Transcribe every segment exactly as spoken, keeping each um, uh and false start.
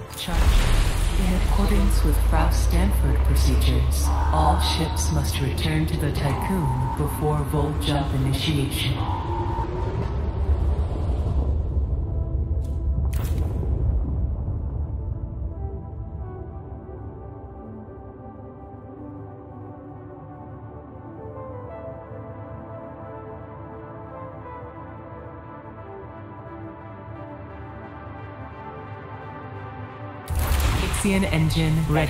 Charge. In accordance with Frau Stanford procedures, all ships must return to the Tycoon before Volt Jump initiation. Ixion engine ready.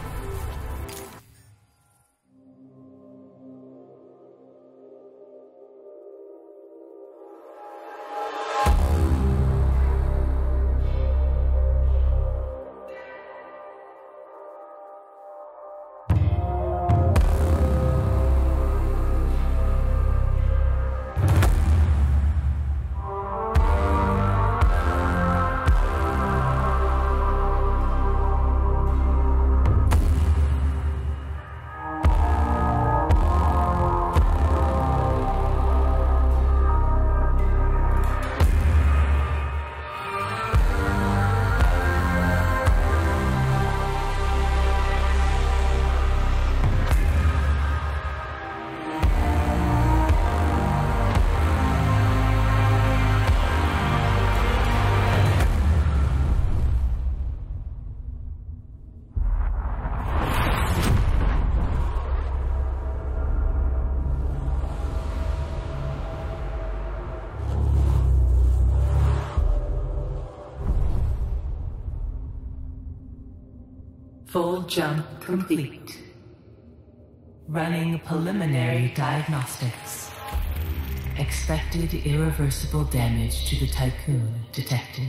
Full jump complete. Running preliminary diagnostics. Expected irreversible damage to the Tycoon detected.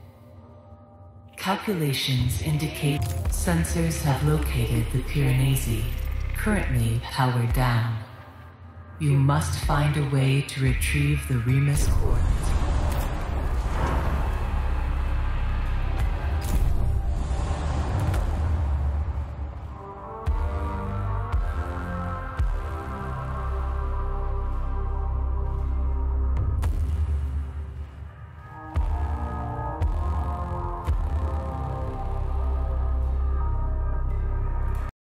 Calculations indicate sensors have located the Piranesi, currently powered down. You must find a way to retrieve the Remus quartz.